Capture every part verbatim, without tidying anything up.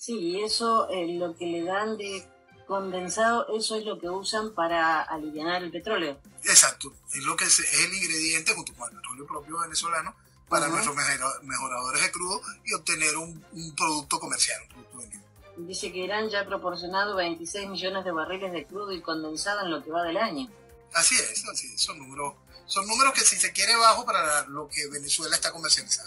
Sí, y eso, eh, lo que le dan de condensado, eso es lo que usan para aliviar el petróleo. Exacto, es lo que es, es el ingrediente junto con el petróleo propio venezolano para uh-huh. nuestros mejoradores de crudo y obtener un, un producto comercial, un producto vendido. Dice que Irán ya ha proporcionado veintiséis millones de barriles de crudo y condensado en lo que va del año. Así es, así es, son números, son números que si se quiere bajo para lo que Venezuela está comercializando.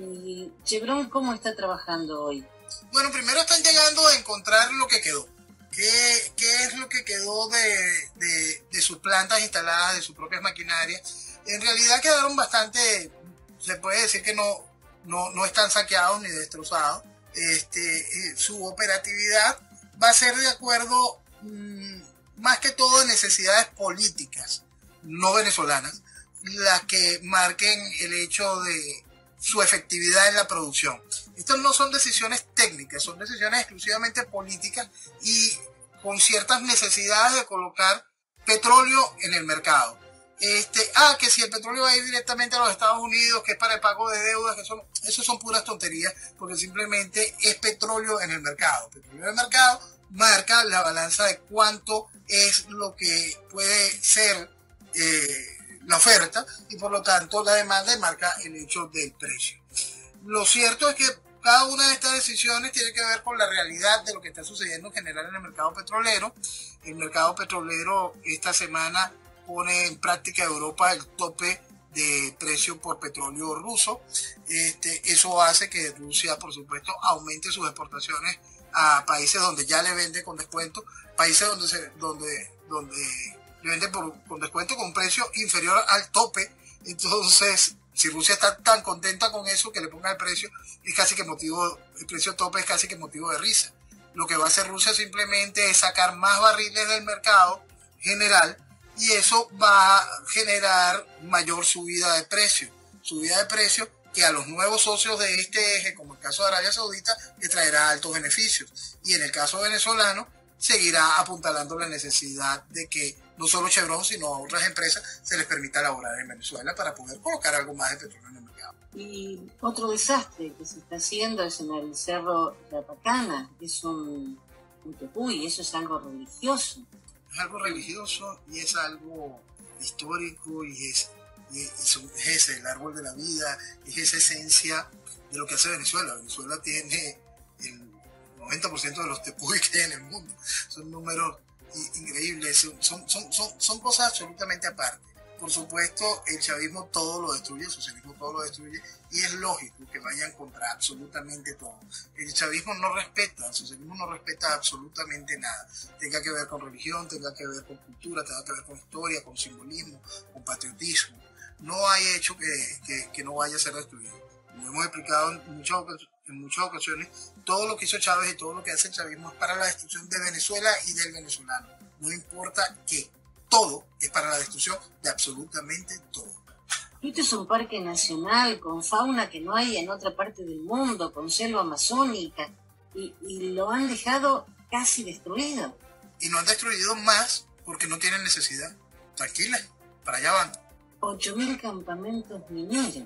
¿Y Chevron cómo está trabajando hoy? Bueno, primero están llegando a encontrar lo que quedó. ¿Qué, qué es lo que quedó de, de, de sus plantas instaladas, de sus propias maquinarias? En realidad quedaron bastante, se puede decir que no, no, no están saqueados ni destrozados. Este, eh, su operatividad va a ser de acuerdo mmm, más que todo de necesidades políticas, no venezolanas, las que marquen el hecho de su efectividad en la producción. Estas no son decisiones técnicas, son decisiones exclusivamente políticas y con ciertas necesidades de colocar petróleo en el mercado. Este, ah, que si el petróleo va a ir directamente a los Estados Unidos, que es para el pago de deudas, que son, eso son puras tonterías, porque simplemente es petróleo en el mercado. Petróleo en el mercado marca la balanza de cuánto es lo que puede ser eh, la oferta y por lo tanto la demanda marca el hecho del precio. Lo cierto es que cada una de estas decisiones tiene que ver con la realidad de lo que está sucediendo en general en el mercado petrolero. El mercado petrolero esta semana pone en práctica Europa el tope de precio por petróleo ruso. Este, eso hace que Rusia, por supuesto, aumente sus exportaciones a países donde ya le vende con descuento, países donde se, donde, donde le vende por, con descuento con un precio inferior al tope. Entonces, si Rusia está tan contenta con eso que le ponga el precio, es casi que motivo, el precio tope es casi que motivo de risa. Lo que va a hacer Rusia simplemente es sacar más barriles del mercado general y eso va a generar mayor subida de precio. Subida de precio que a los nuevos socios de este eje, como el caso de Arabia Saudita, le traerá altos beneficios. Y en el caso venezolano, seguirá apuntalando la necesidad de que no solo Chevron, sino a otras empresas se les permita laborar en Venezuela para poder colocar algo más de petróleo en el mercado. Y otro desastre que se está haciendo es en el Cerro La Pacana, es un, un tepuy, eso es algo religioso. Es algo religioso y es algo histórico y es, y es, es ese, el árbol de la vida, es esa esencia de lo que hace Venezuela. Venezuela tiene el noventa por ciento de los tepuy que hay en el mundo. Son números increíbles, son, son, son, son cosas absolutamente aparte. Por supuesto, el chavismo todo lo destruye, el socialismo todo lo destruye, y es lógico que vayan contra absolutamente todo. El chavismo no respeta, el socialismo no respeta absolutamente nada. Tenga que ver con religión, tenga que ver con cultura, tenga que ver con historia, con simbolismo, con patriotismo. No hay hecho que, que, que no vaya a ser destruido. Como hemos explicado en muchas ocasiones, en muchas ocasiones, todo lo que hizo Chávez y todo lo que hace el chavismo es para la destrucción de Venezuela y del venezolano. No importa qué, todo es para la destrucción de absolutamente todo. Este es un parque nacional con fauna que no hay en otra parte del mundo, con selva amazónica, y, y lo han dejado casi destruido. Y no han destruido más porque no tienen necesidad. Tranquila, para allá van. ocho mil campamentos mineros.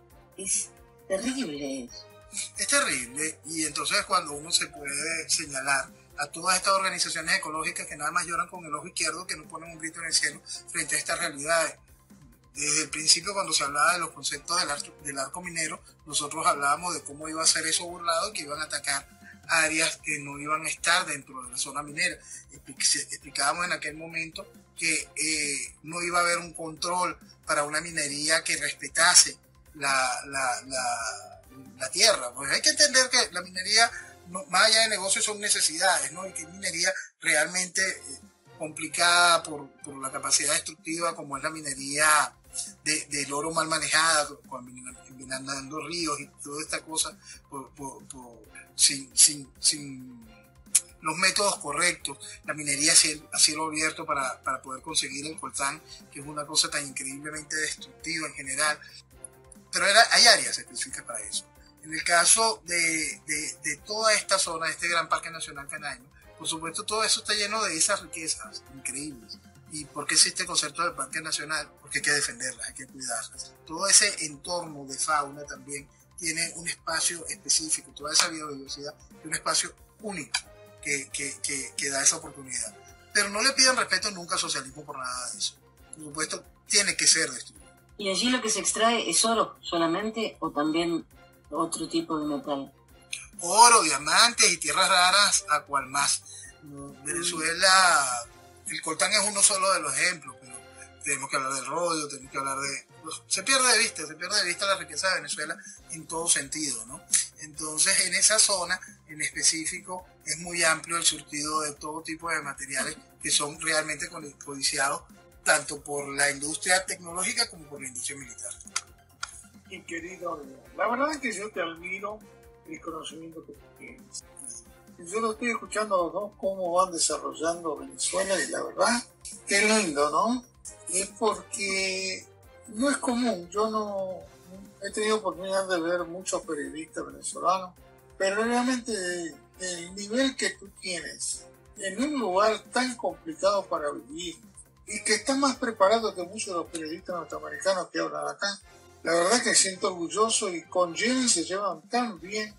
Es terrible eso. Es terrible, y entonces cuando uno se puede señalar a todas estas organizaciones ecológicas que nada más lloran con el ojo izquierdo, que no ponen un grito en el cielo frente a estas realidades. Desde el principio, cuando se hablaba de los conceptos del arco, del arco minero, nosotros hablábamos de cómo iba a ser eso burlado y que iban a atacar áreas que no iban a estar dentro de la zona minera. Explicábamos en aquel momento que eh, no iba a haber un control para una minería que respetase la, la, la, la tierra. Pues hay que entender que la minería, no, más allá de negocios, son necesidades, ¿no? Y que minería realmente eh, complicada por, por la capacidad destructiva, como es la minería de, del oro mal manejada, envenenando ríos y toda esta cosa, por, por, por, sin, sin, sin los métodos correctos, la minería a cielo abierto para, para poder conseguir el coltán, que es una cosa tan increíblemente destructiva en general. Pero era, hay áreas específicas para eso. En el caso de, de, de toda esta zona, de este gran parque nacional Canaima, por supuesto todo eso está lleno de esas riquezas increíbles. ¿Y por qué existe el concepto de parque nacional? Porque hay que defenderlas, hay que cuidarlas. Todo ese entorno de fauna también tiene un espacio específico, toda esa biodiversidad tiene un espacio único que, que, que, que da esa oportunidad. Pero no le pidan respeto nunca al socialismo por nada de eso. Por supuesto, tiene que ser destruido. ¿Y allí lo que se extrae es oro solamente o también otro tipo de metal? Oro, diamantes y tierras raras, a cual más. Mm. Venezuela, el coltán es uno solo de los ejemplos, pero tenemos que hablar del rodio, tenemos que hablar de... Se pierde de vista, se pierde de vista la riqueza de Venezuela en todo sentido, ¿no? Entonces, en esa zona en específico es muy amplio el surtido de todo tipo de materiales que son realmente codiciados tanto por la industria tecnológica como por la industria militar. Mi querido, la verdad es que yo te admiro el conocimiento que tienes. Yo lo estoy escuchando a los dos cómo van desarrollando Venezuela y la verdad, qué lindo, ¿no? Es porque no es común, yo no he tenido oportunidad de ver muchos periodistas venezolanos, pero realmente el nivel que tú tienes en un lugar tan complicado para vivir y que está más preparado que muchos de los periodistas norteamericanos que hablan acá, la verdad que siento orgulloso y con Jenny se llevan tan bien.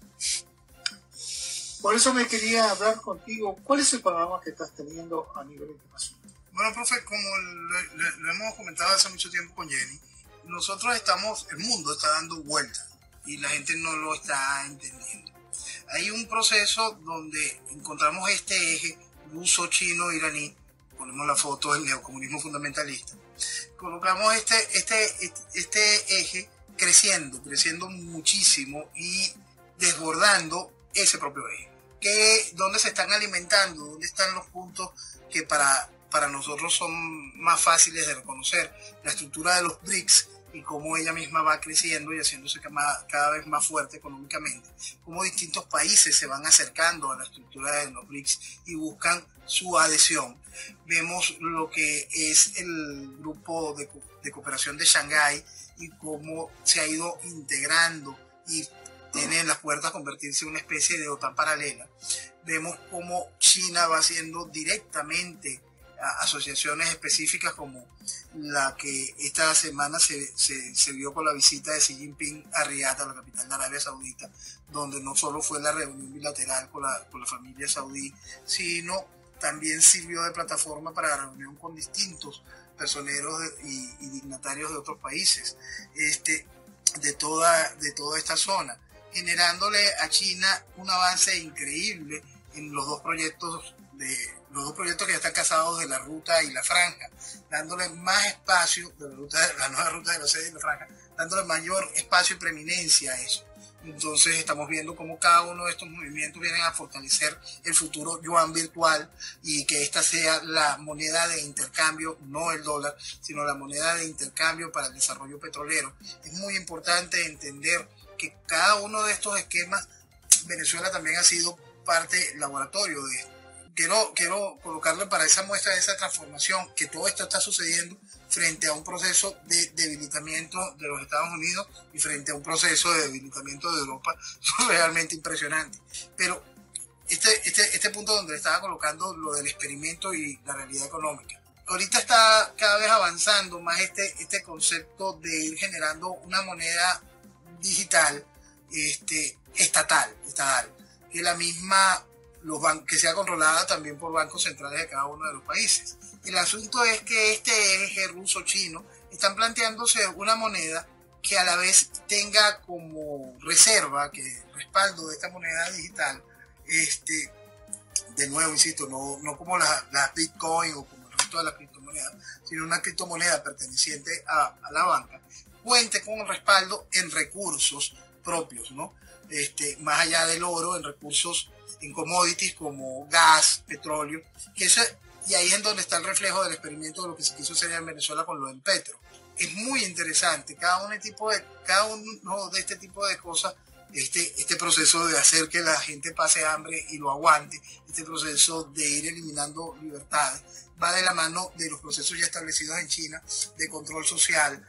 Por eso me quería hablar contigo, ¿cuál es el panorama que estás teniendo a nivel internacional? Bueno, profe, como lo, lo, lo hemos comentado hace mucho tiempo con Jenny, nosotros estamos, el mundo está dando vueltas y la gente no lo está entendiendo. Hay un proceso donde encontramos este eje ruso, chino, iraní, ponemos la foto del neocomunismo fundamentalista, colocamos este, este, este, este eje creciendo, creciendo muchísimo y desbordando ese propio eje. Que, ¿dónde se están alimentando? ¿Dónde están los puntos que para, para nosotros son más fáciles de reconocer? La estructura de los B R I C S y cómo ella misma va creciendo y haciéndose cada, cada vez más fuerte económicamente. Cómo distintos países se van acercando a la estructura de los B R I C S y buscan su adhesión. Vemos lo que es el grupo de, de cooperación de Shanghái y cómo se ha ido integrando y tiene las puertas a convertirse en una especie de OTAN paralela. Vemos cómo China va haciendo directamente a asociaciones específicas como la que esta semana se, se, se vio con la visita de Xi Jinping a Riyadh, a la capital de Arabia Saudita, donde no solo fue la reunión bilateral con la, con la familia saudí, sino también sirvió de plataforma para la reunión con distintos personeros de, y, y dignatarios de otros países este, de, toda, de toda esta zona, generándole a China un avance increíble en los dos proyectos de los dos proyectos que ya están casados de la ruta y la franja, dándole más espacio de la, ruta, la nueva ruta de la sede y la franja, dándole mayor espacio y preeminencia a eso. Entonces estamos viendo cómo cada uno de estos movimientos vienen a fortalecer el futuro yuan virtual y que esta sea la moneda de intercambio, no el dólar, sino la moneda de intercambio para el desarrollo petrolero. Es muy importante entender que cada uno de estos esquemas, Venezuela también ha sido parte laboratorio de esto. Quiero, quiero colocarle para esa muestra de esa transformación que todo esto está sucediendo frente a un proceso de debilitamiento de los Estados Unidos y frente a un proceso de debilitamiento de Europa realmente impresionante. Pero este, este, este punto donde estaba colocando lo del experimento y la realidad económica. Ahorita está cada vez avanzando más este, este concepto de ir generando una moneda digital, este, estatal, estatal, que la misma los ban- que sea controlada también por bancos centrales de cada uno de los países. El asunto es que este eje ruso-chino están planteándose una moneda que a la vez tenga como reserva, que respaldo de esta moneda digital, este, de nuevo, insisto, no, no como las la Bitcoin o como el resto de las criptomonedas, sino una criptomoneda perteneciente a, a la banca, cuente con el respaldo en recursos propios, ¿no? Este, más allá del oro, en recursos, en commodities como gas, petróleo, que eso, y ahí es donde está el reflejo del experimento de lo que se quiso hacer en Venezuela con lo del petro. Es muy interesante, cada uno, tipo de, cada uno de este tipo de cosas, este, este proceso de hacer que la gente pase hambre y lo aguante, este proceso de ir eliminando libertades, va de la mano de los procesos ya establecidos en China de control social,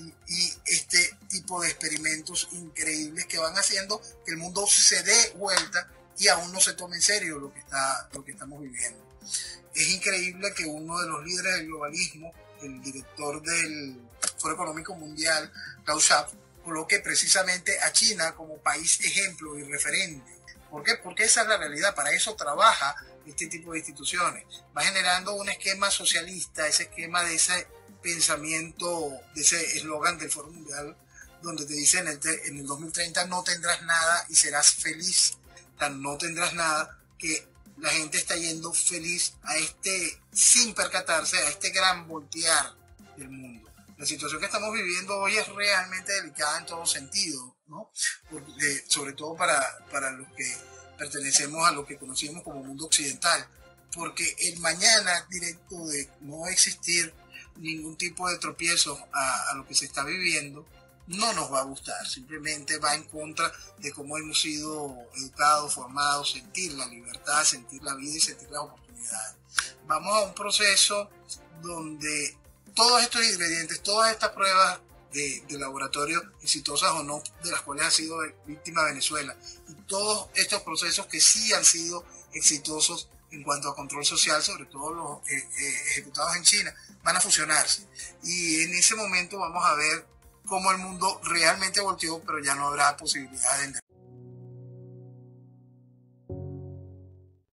y este tipo de experimentos increíbles que van haciendo que el mundo se dé vuelta y aún no se tome en serio lo que, está, lo que estamos viviendo. Es increíble que uno de los líderes del globalismo, el director del Foro Económico Mundial, Klaus Schwab, coloque precisamente a China como país ejemplo y referente ¿Por qué? Porque esa es la realidad, para eso trabaja este tipo de instituciones. Va generando un esquema socialista, ese esquema de ese pensamiento, de ese eslogan del Foro Mundial, donde te dicen en el, en el dos mil treinta no tendrás nada y serás feliz. O sea, no tendrás nada, que la gente está yendo feliz a este, sin percatarse, a este gran voltear del mundo. La situación que estamos viviendo hoy es realmente delicada en todo sentido, ¿no? Porque, sobre todo para, para los que pertenecemos a lo que conocemos como mundo occidental, porque el mañana directo de no existir ningún tipo de tropiezo a, a lo que se está viviendo, no nos va a gustar, simplemente va en contra de cómo hemos sido educados, formados, sentir la libertad, sentir la vida y sentir las oportunidades. Vamos a un proceso donde todos estos ingredientes, todas estas pruebas de, de laboratorio, exitosas o no, de las cuales ha sido víctima Venezuela, y todos estos procesos que sí han sido exitosos en cuanto a control social, sobre todo los eh, eh, ejecutados en China, van a fusionarse. Y en ese momento vamos a ver cómo el mundo realmente volteó, pero ya no habrá posibilidad de